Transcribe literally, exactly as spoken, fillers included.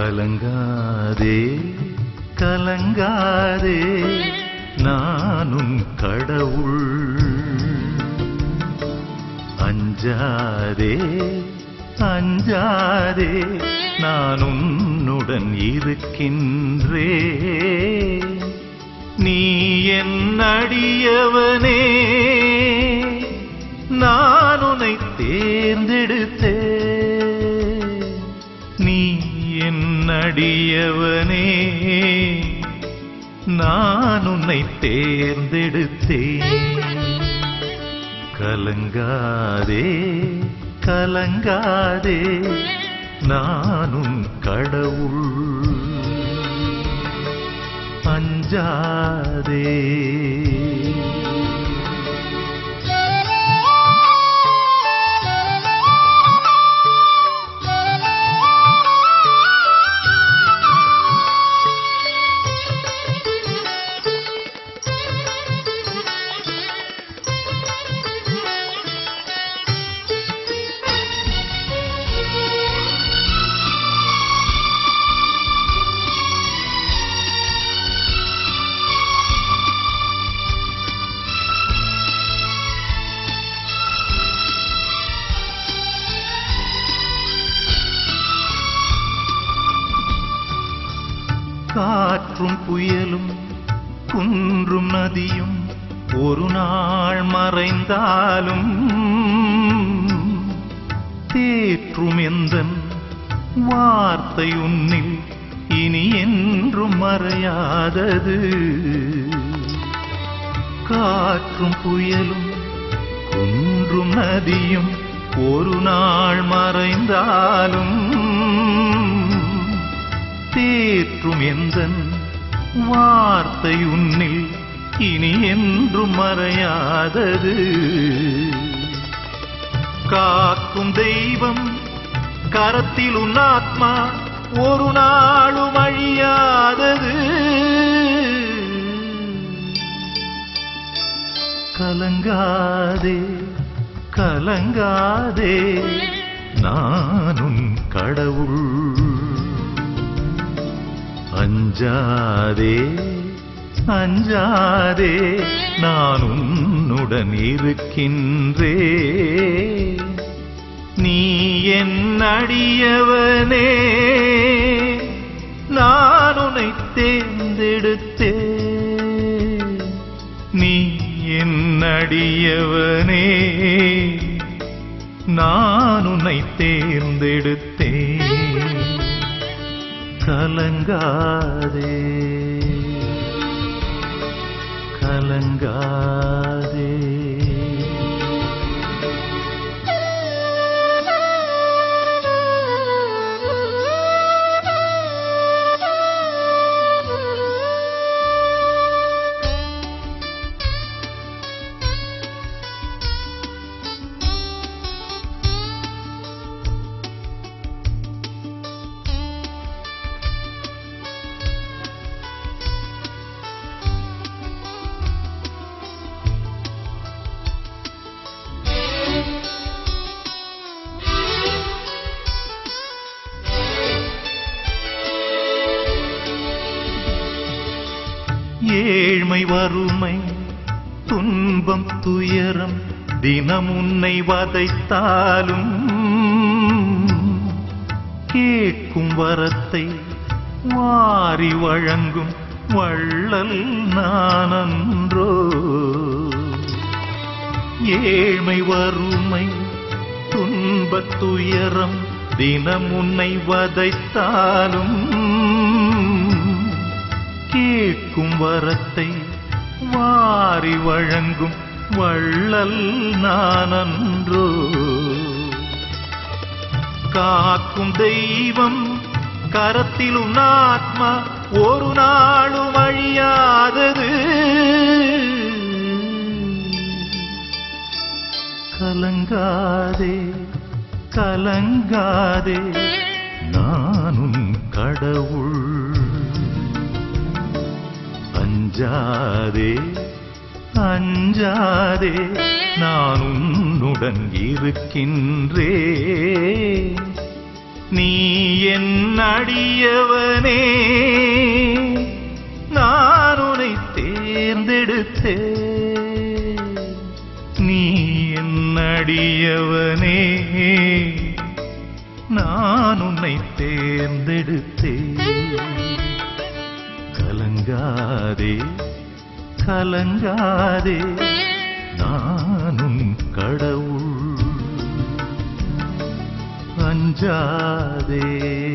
கலங்காதே கலங்காதே நானும் கடவுள். அஞ்சாதே அஞ்சாதே நான் உன்னுடன் இருக்கின்றே. நீ என் அடியவனே, நான் உன்னை தேர்ந்தெடுத்தே. நீ என் அடியவனே, நான் உன்னை தேர்ந்தெடுத்தேன். கலங்காதே கலங்காதே நானும் கடவுள். அஞ்சாதே. காற்றும் புயலும் குன்றும் நதியும் ஒரு நாள் மறைந்தாலும் தேற்றும் எந்தன் வார்த்தை உன்னில் இனி என்றும் மறையாதது. காற்றும் புயலும் குன்றும் நதியும் ஒரு நாள் மறைந்தாலும் தேற்றும் எந்தன் வார்த்தை உன்னில் இனி என்றும் மறையாதது. காக்கும் தெய்வம் கரத்தில் உன் ஆத்மா ஒரு நாளும் அழியாதது. கலங்காதே கலங்காதே நானும் கடவுள். அஞ்சாதே அஞ்சாதே நான் உன்னுடன் இருக்கின்றே. நீ என் அடியவனே, நான் உன்னை தேர்ந்தெடுத்தே. நீ என் அடியவனே, நான் உன்னை தேர்ந்தெடுத்தேன். கலங்காதே கலங்காதே. ஏழ்மை வறுமை துன்பம் துயரம் தினம் உன்னை வதைத்தாலும் கேட்கும் வரத்தை வாரி வழங்கும் வள்ளல் நானன்றோ. ஏழ்மை வறுமை துன்பத் துயரம் தினம் உன்னை வதைத்தாலும் கேட்கும் வரத்தை வாரி வழங்கும் வள்ளல் நானன்றோ. காக்கும் தெய்வம் கரத்தில் உன் ஆத்மா ஒரு நாளும் அழியாதது. கலங்காதே கலங்காதே நானும் கடவுள். அஞ்சாதே அஞ்சாதே நான் உன்னுடன் இருக்கின்றே. நீ என் அடியவனே நான் உன்னை தேர்ந்தெடுத்தேன் நீ என் அடியவனே நான் உன்னை தேர்ந்தெடுத்தேன் கலங்காதே கலங்காதே நானும் கடவுள் அஞ்சாதே